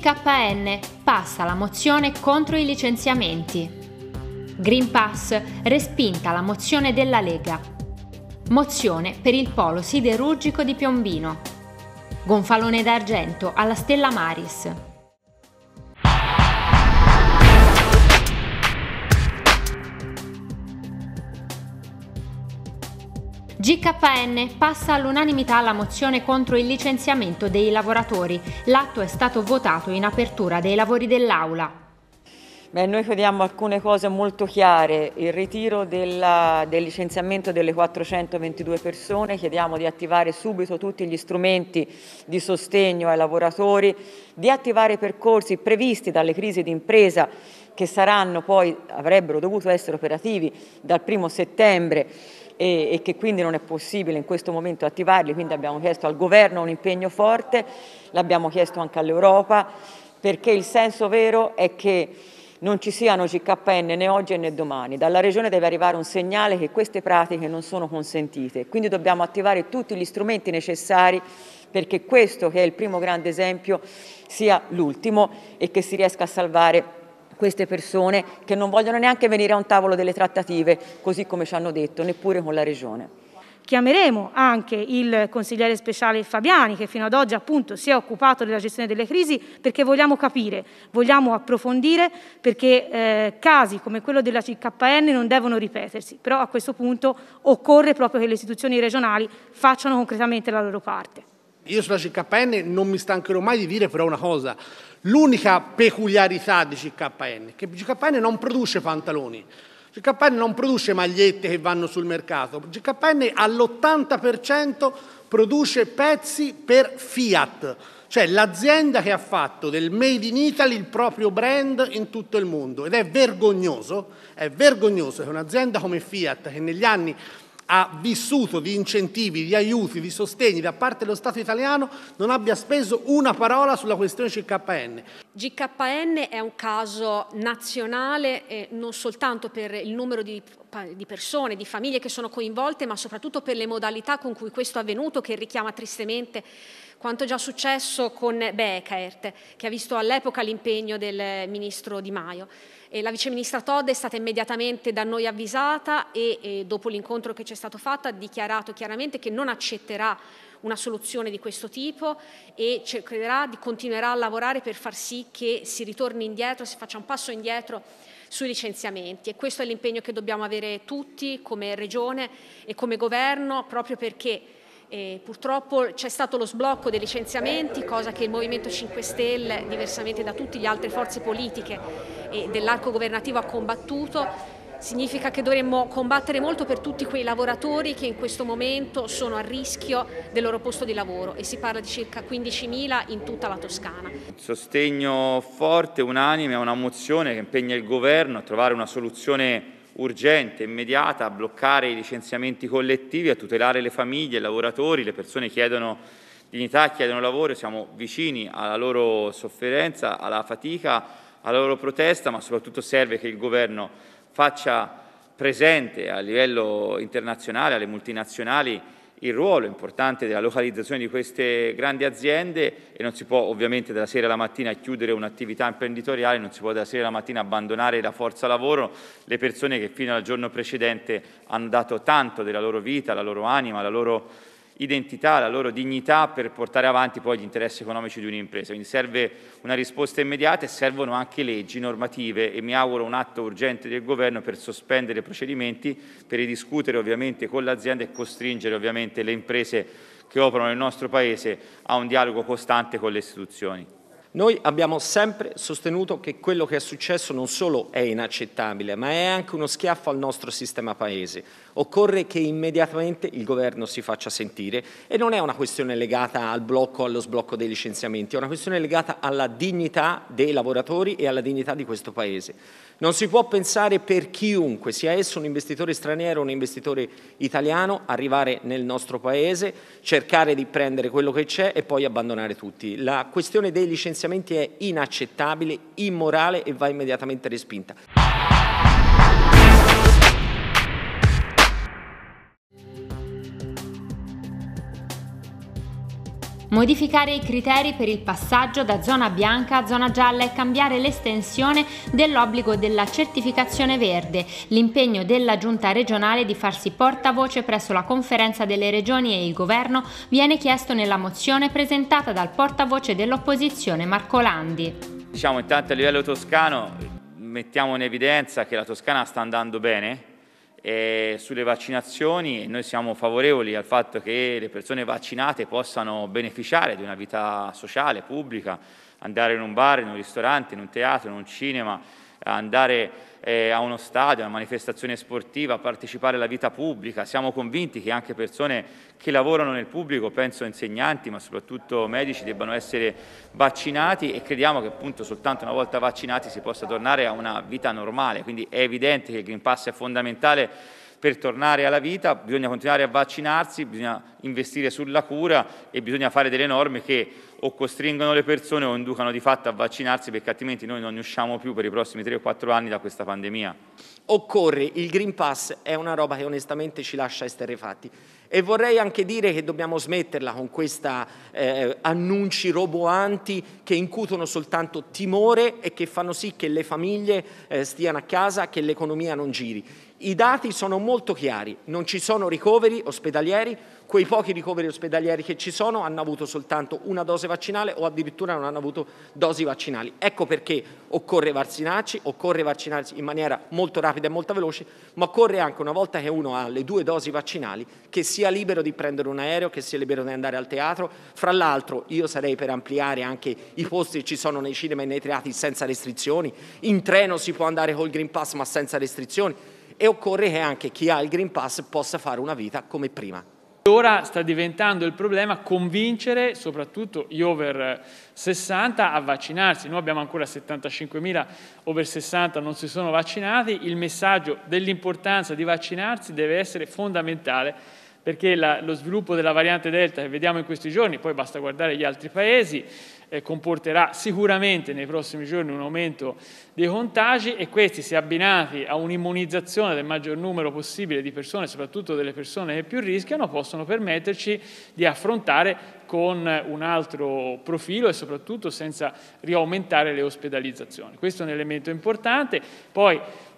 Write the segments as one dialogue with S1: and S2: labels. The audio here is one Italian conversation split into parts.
S1: GKN passa la mozione contro i licenziamenti. Green Pass respinta la mozione della Lega. Mozione per il polo siderurgico di Piombino. Gonfalone d'argento alla Stella Maris. GKN passa all'unanimità la mozione contro il licenziamento dei lavoratori. L'atto è stato votato in apertura dei lavori dell'Aula.
S2: Noi chiediamo alcune cose molto chiare: il ritiro del licenziamento delle 422 persone, chiediamo di attivare subito tutti gli strumenti di sostegno ai lavoratori, di attivare i percorsi previsti dalle crisi d'impresa che avrebbero dovuto essere operativi dal 1° settembre e che quindi non è possibile in questo momento attivarli. Quindi abbiamo chiesto al Governo un impegno forte, l'abbiamo chiesto anche all'Europa, perché il senso vero è che non ci siano GKN né oggi né domani. Dalla Regione deve arrivare un segnale che queste pratiche non sono consentite, quindi dobbiamo attivare tutti gli strumenti necessari perché questo, che è il primo grande esempio, sia l'ultimo e che si riesca a salvare queste persone che non vogliono neanche venire a un tavolo delle trattative, così come ci hanno detto, neppure con la Regione.
S3: Chiameremo anche il consigliere speciale Fabiani, che fino ad oggi appunto si è occupato della gestione delle crisi, perché vogliamo capire, vogliamo approfondire, perché casi come quello della GKN non devono ripetersi. Però a questo punto occorre proprio che le istituzioni regionali facciano concretamente la loro parte.
S4: Io sulla GKN non mi stancherò mai di dire però una cosa: l'unica peculiarità di GKN è che GKN non produce pantaloni, GKN non produce magliette che vanno sul mercato, GKN all'80% produce pezzi per Fiat, cioè l'azienda che ha fatto del Made in Italy il proprio brand in tutto il mondo. Ed è vergognoso che un'azienda come Fiat, che negli anni ha vissuto di incentivi, di aiuti, di sostegni da parte dello Stato italiano, non abbia speso una parola sulla questione GKN.
S5: GKN è un caso nazionale non soltanto per il numero di persone, di famiglie che sono coinvolte, ma soprattutto per le modalità con cui questo è avvenuto, che richiama tristemente quanto già successo con Bekaert, che ha visto all'epoca l'impegno del ministro Di Maio. La viceministra Todde è stata immediatamente da noi avvisata e dopo l'incontro che c'è stato fatto ha dichiarato chiaramente che non accetterà una soluzione di questo tipo e continuerà a lavorare per far sì che si ritorni indietro, si faccia un passo indietro sui licenziamenti. E questo è l'impegno che dobbiamo avere tutti come Regione e come Governo, proprio perché purtroppo c'è stato lo sblocco dei licenziamenti, cosa che il Movimento 5 Stelle, diversamente da tutte le altre forze politiche e dell'arco governativo, ha combattuto. Significa che dovremmo combattere molto per tutti quei lavoratori che in questo momento sono a rischio del loro posto di lavoro, e si parla di circa 15.000 in tutta la Toscana.
S6: Sostegno forte, unanime a una mozione che impegna il Governo a trovare una soluzione urgente, immediata, a bloccare i licenziamenti collettivi, a tutelare le famiglie, i lavoratori. Le persone chiedono dignità, chiedono lavoro, siamo vicini alla loro sofferenza, alla fatica, alla loro protesta, ma soprattutto serve che il Governo faccia presente a livello internazionale, alle multinazionali, il ruolo importante della localizzazione di queste grandi aziende, e non si può ovviamente dalla sera alla mattina chiudere un'attività imprenditoriale, non si può dalla sera alla mattina abbandonare la forza lavoro, le persone che fino al giorno precedente hanno dato tanto della loro vita, la loro anima, la loro identità, la loro dignità per portare avanti poi gli interessi economici di un'impresa. Quindi serve una risposta immediata e servono anche leggi, normative, e mi auguro un atto urgente del Governo per sospendere i procedimenti, per ridiscutere ovviamente con l'azienda e costringere ovviamente le imprese che operano nel nostro Paese a un dialogo costante con le istituzioni.
S7: Noi abbiamo sempre sostenuto che quello che è successo non solo è inaccettabile, ma è anche uno schiaffo al nostro sistema Paese. Occorre che immediatamente il Governo si faccia sentire, e non è una questione legata al blocco o allo sblocco dei licenziamenti, è una questione legata alla dignità dei lavoratori e alla dignità di questo Paese. Non si può pensare per chiunque, sia esso un investitore straniero o un investitore italiano, arrivare nel nostro Paese, cercare di prendere quello che c'è e poi abbandonare tutti. La questione dei licenziamenti è inaccettabile, immorale e va immediatamente respinta.
S1: Modificare i criteri per il passaggio da zona bianca a zona gialla e cambiare l'estensione dell'obbligo della certificazione verde. L'impegno della Giunta regionale di farsi portavoce presso la Conferenza delle Regioni e il Governo viene chiesto nella mozione presentata dal portavoce dell'opposizione Marco Landi.
S6: Diciamo intanto a livello toscano mettiamo in evidenza che la Toscana sta andando bene. Sulle vaccinazioni noi siamo favorevoli al fatto che le persone vaccinate possano beneficiare di una vita sociale, pubblica, andare in un bar, in un ristorante, in un teatro, in un cinema, andare a uno stadio, a una manifestazione sportiva, partecipare alla vita pubblica. Siamo convinti che anche persone che lavorano nel pubblico, penso insegnanti ma soprattutto medici, debbano essere vaccinati e crediamo che appunto soltanto una volta vaccinati si possa tornare a una vita normale. Quindi è evidente che il Green Pass è fondamentale per tornare alla vita, bisogna continuare a vaccinarsi, bisogna investire sulla cura e bisogna fare delle norme che o costringono le persone o inducano di fatto a vaccinarsi, perché altrimenti noi non ne usciamo più per i prossimi 3 o 4 anni da questa pandemia.
S7: Occorre, il Green Pass è una roba che onestamente ci lascia esterrefatti. E vorrei anche dire che dobbiamo smetterla con questi annunci roboanti che incutono soltanto timore e che fanno sì che le famiglie stiano a casa, che l'economia non giri. I dati sono molto chiari, non ci sono ricoveri ospedalieri, quei pochi ricoveri ospedalieri che ci sono hanno avuto soltanto una dose vaccinale o addirittura non hanno avuto dosi vaccinali. Ecco perché occorre vaccinarsi in maniera molto rapida e molto veloce, ma occorre anche, una volta che uno ha le 2 dosi vaccinali, che sia libero di prendere un aereo, che sia libero di andare al teatro. Fra l'altro io sarei per ampliare anche i posti che ci sono nei cinema e nei teatri senza restrizioni, in treno si può andare col Green Pass ma senza restrizioni. E occorre che anche chi ha il Green Pass possa fare una vita come prima.
S8: Ora sta diventando il problema convincere soprattutto gli over 60 a vaccinarsi. Noi abbiamo ancora 75.000 over 60 non si sono vaccinati. Il messaggio dell'importanza di vaccinarsi deve essere fondamentale, perché lo sviluppo della variante Delta che vediamo in questi giorni, poi basta guardare gli altri paesi, comporterà sicuramente nei prossimi giorni un aumento dei contagi, e questi, se abbinati a un'immunizzazione del maggior numero possibile di persone, soprattutto delle persone che più rischiano, possono permetterci di affrontare con un altro profilo e soprattutto senza riaumentare le ospedalizzazioni. Questo è un elemento importante. Poi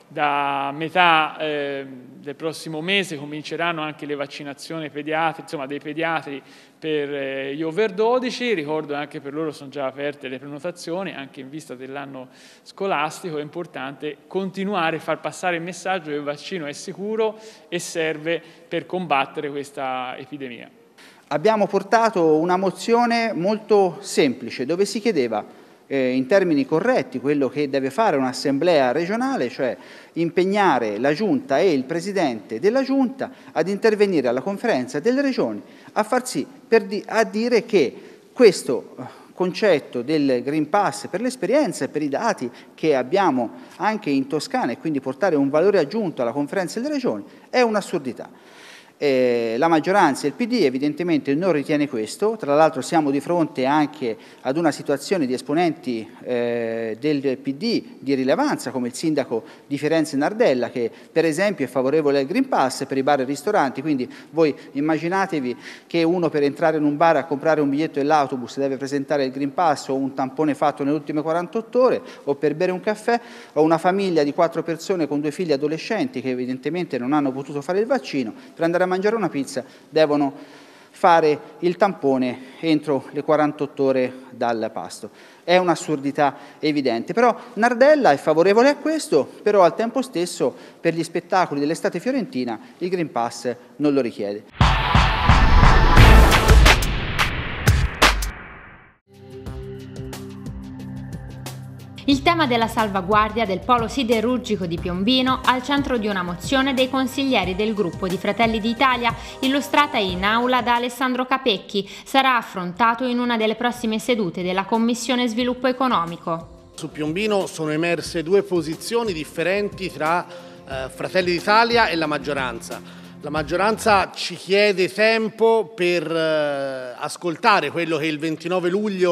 S8: da metà del prossimo mese cominceranno anche le vaccinazioni pediatri, insomma dei pediatri per gli over 12, ricordo anche per loro sono già aperte le prenotazioni, anche in vista dell'anno scolastico. È importante continuare a far passare il messaggio che il vaccino è sicuro e serve per combattere questa epidemia.
S9: Abbiamo portato una mozione molto semplice dove si chiedeva in termini corretti quello che deve fare un'assemblea regionale, cioè impegnare la Giunta e il Presidente della Giunta ad intervenire alla Conferenza delle Regioni a far sì, a dire che questo concetto del Green Pass, per l'esperienza e per i dati che abbiamo anche in Toscana, e quindi portare un valore aggiunto alla Conferenza delle Regioni, è un'assurdità. La maggioranza e il PD evidentemente non ritiene questo. Tra l'altro siamo di fronte anche ad una situazione di esponenti del PD di rilevanza, come il sindaco di Firenze Nardella, che per esempio è favorevole al Green Pass per i bar e ristoranti. Quindi voi immaginatevi che uno per entrare in un bar a comprare un biglietto dell'autobus deve presentare il Green Pass o un tampone fatto nelle ultime 48 ore, o per bere un caffè, o una famiglia di 4 persone con 2 figli adolescenti che evidentemente non hanno potuto fare il vaccino, per andare a mangiare una pizza devono fare il tampone entro le 48 ore dal pasto. È un'assurdità evidente, però Nardella è favorevole a questo, però al tempo stesso per gli spettacoli dell'estate fiorentina il Green Pass non lo richiede.
S1: Il tema della salvaguardia del polo siderurgico di Piombino al centro di una mozione dei consiglieri del gruppo di Fratelli d'Italia, illustrata in aula da Alessandro Capecchi, sarà affrontato in una delle prossime sedute della Commissione Sviluppo Economico.
S4: Su Piombino sono emerse 2 posizioni differenti tra Fratelli d'Italia e la maggioranza. La maggioranza ci chiede tempo per ascoltare quello che il 29 luglio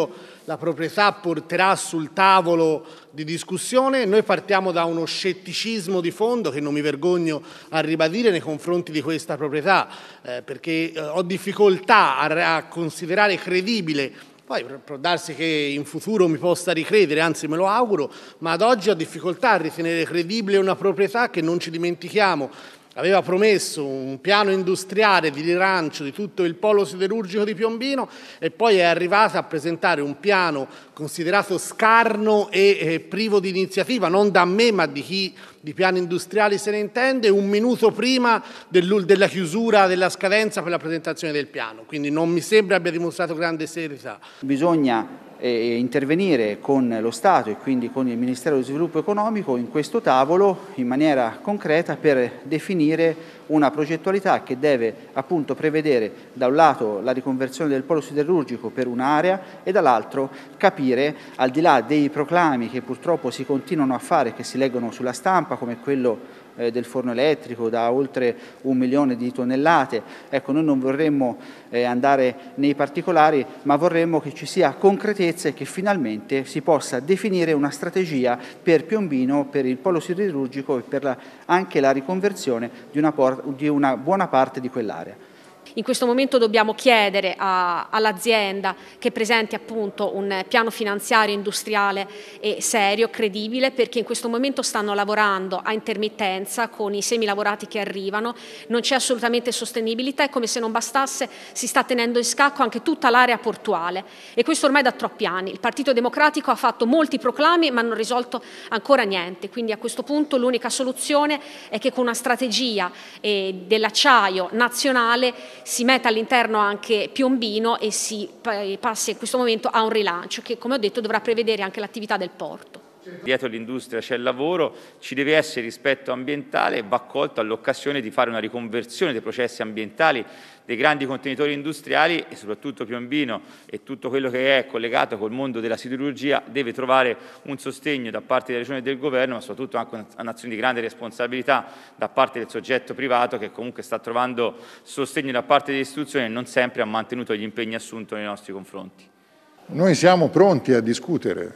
S4: la proprietà porterà sul tavolo di discussione. Noi partiamo da uno scetticismo di fondo che non mi vergogno a ribadire nei confronti di questa proprietà, perché ho difficoltà a considerare credibile. Poi può darsi che in futuro mi possa ricredere, anzi me lo auguro, ma ad oggi ho difficoltà a ritenere credibile una proprietà che, non ci dimentichiamo, aveva promesso un piano industriale di rilancio di tutto il polo siderurgico di Piombino e poi è arrivata a presentare un piano considerato scarno e privo di iniziativa, non da me ma di chi di piani industriali se ne intende, un minuto prima della chiusura della scadenza per la presentazione del piano. Quindi non mi sembra abbia dimostrato grande serietà.
S9: Bisogna intervenire con lo Stato e quindi con il Ministero dello Sviluppo Economico in questo tavolo in maniera concreta per definire una progettualità che deve appunto prevedere da un lato la riconversione del polo siderurgico per un'area e dall'altro capire, al di là dei proclami che purtroppo si continuano a fare, che si leggono sulla stampa, come quello del forno elettrico da oltre 1 milione di tonnellate. Ecco, noi non vorremmo andare nei particolari, ma vorremmo che ci sia concretezza e che finalmente si possa definire una strategia per Piombino, per il polo siderurgico e per anche la riconversione di una buona parte di quell'area.
S5: In questo momento dobbiamo chiedere all'azienda che presenti appunto un piano finanziario industriale serio, credibile, perché in questo momento stanno lavorando a intermittenza con i semilavorati che arrivano, non c'è assolutamente sostenibilità e come se non bastasse si sta tenendo in scacco anche tutta l'area portuale e questo ormai da troppi anni. Il Partito Democratico ha fatto molti proclami ma non ha risolto ancora niente, quindi a questo punto l'unica soluzione è che con una strategia dell'acciaio nazionale si metta all'interno anche Piombino e si passi in questo momento a un rilancio che, come ho detto, dovrà prevedere anche l'attività del porto.
S6: Dietro l'industria c'è il lavoro, ci deve essere rispetto ambientale e va colto all'occasione di fare una riconversione dei processi ambientali dei grandi contenitori industriali e soprattutto Piombino e tutto quello che è collegato col mondo della siderurgia deve trovare un sostegno da parte della Regione e del Governo, ma soprattutto anche un'azione di grande responsabilità da parte del soggetto privato che comunque sta trovando sostegno da parte delle istituzioni e non sempre ha mantenuto gli impegni assunti nei nostri confronti.
S10: Noi siamo pronti a discutere.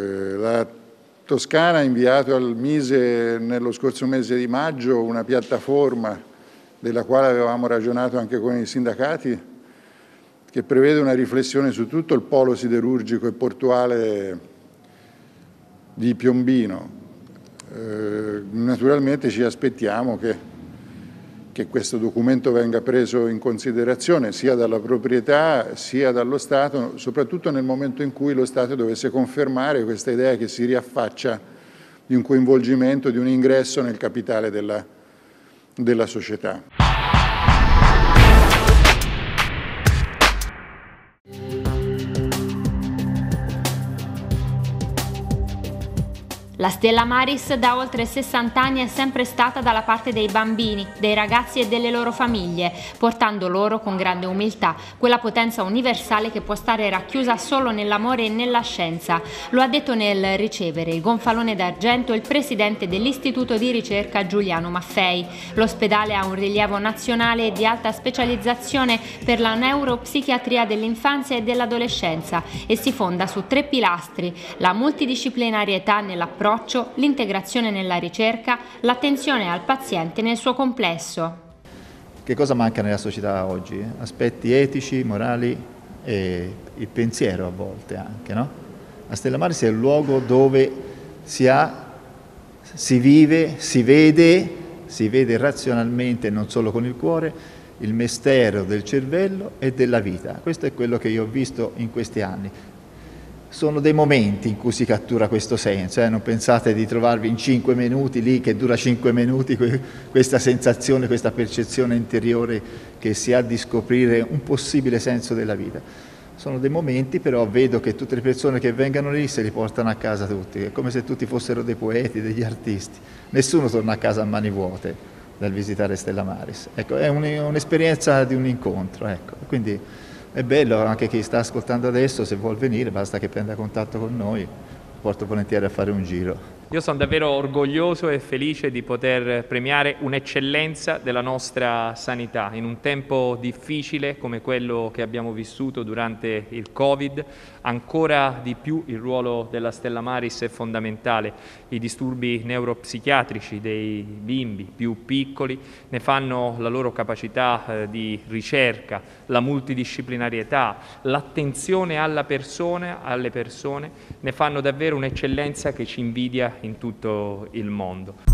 S10: La Toscana ha inviato al Mise nello scorso mese di maggio una piattaforma della quale avevamo ragionato anche con i sindacati, che prevede una riflessione su tutto il polo siderurgico e portuale di Piombino. Naturalmente ci aspettiamo che questo documento venga preso in considerazione sia dalla proprietà sia dallo Stato, soprattutto nel momento in cui lo Stato dovesse confermare questa idea che si riaffaccia di un coinvolgimento, di un ingresso nel capitale della società.
S1: La Stella Maris da oltre 60 anni è sempre stata dalla parte dei bambini, dei ragazzi e delle loro famiglie, portando loro con grande umiltà quella potenza universale che può stare racchiusa solo nell'amore e nella scienza. Lo ha detto nel ricevere il gonfalone d'argento il presidente dell'Istituto di ricerca Giuliano Maffei. L'ospedale ha un rilievo nazionale e di alta specializzazione per la neuropsichiatria dell'infanzia e dell'adolescenza e si fonda su 3 pilastri: la multidisciplinarietà nell'approccio, l'integrazione nella ricerca, l'attenzione al paziente nel suo complesso.
S11: Che cosa manca nella società oggi? Aspetti etici, morali e il pensiero a volte anche, no? La Stella Maris è il luogo dove si vive, si vede razionalmente, non solo con il cuore, il mistero del cervello e della vita. Questo è quello che io ho visto in questi anni. Sono dei momenti in cui si cattura questo senso, non pensate di trovarvi in 5 minuti lì, che dura 5 minuti, questa sensazione, questa percezione interiore che si ha di scoprire un possibile senso della vita. Sono dei momenti, però vedo che tutte le persone che vengono lì se li portano a casa tutti, è come se tutti fossero dei poeti, degli artisti. Nessuno torna a casa a mani vuote dal visitare Stella Maris. Ecco, è un'esperienza di un incontro, ecco. Quindi è bello anche chi sta ascoltando adesso, se vuol venire basta che prenda contatto con noi, porto volentieri a fare un giro.
S12: Io sono davvero orgoglioso e felice di poter premiare un'eccellenza della nostra sanità in un tempo difficile come quello che abbiamo vissuto durante il Covid. Ancora di più il ruolo della Stella Maris è fondamentale. I disturbi neuropsichiatrici dei bimbi più piccoli ne fanno la loro capacità di ricerca, la multidisciplinarietà, l'attenzione alle persone ne fanno davvero un'eccellenza che ci invidia in tutto il mondo.